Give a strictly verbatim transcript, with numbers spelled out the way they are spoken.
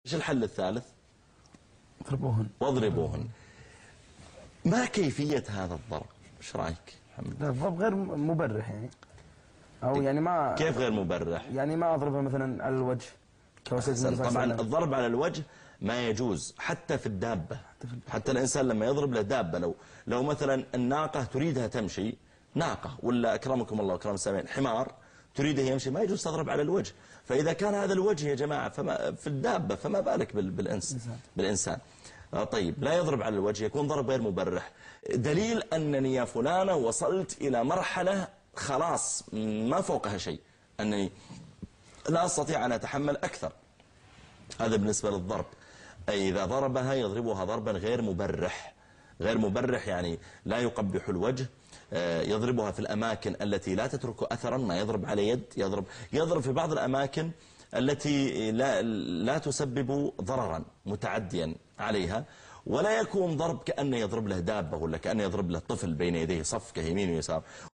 ايش الحل الثالث؟ اضربوهن واضربوهن. ما كيفية هذا الضرب؟ ايش رايك محمد؟ لا، الضرب غير مبرح يعني، او يعني ما كيف غير مبرح؟ يعني ما اضربها مثلا على الوجه كوسيله. طبعا الضرب على الوجه ما يجوز حتى في الدابة، حتى الإنسان لما يضرب له دابة، لو لو مثلا الناقة تريدها تمشي، ناقة ولا أكرمكم الله وأكرم السامعين حمار تريده يمشي، ما يجوز تضرب على الوجه. فإذا كان هذا الوجه يا جماعة فما في الدابة، فما بالك بالإنس بالإنسان. طيب لا يضرب على الوجه، يكون ضرب غير مبرح. دليل أنني يا فلانة وصلت إلى مرحلة خلاص ما فوقها شيء، أنني لا أستطيع أن أتحمل أكثر. هذا بالنسبة للضرب. أي إذا ضربها يضربها ضربا غير مبرح. غير مبرح يعني لا يقبح الوجه، يضربها في الأماكن التي لا تترك أثرا، ما يضرب على يد، يضرب يضرب في بعض الأماكن التي لا, لا تسبب ضررا متعديا عليها، ولا يكون ضرب كأنه يضرب له دابة ولا كأنه يضرب له طفل بين يديه صفقة يمين ويسار.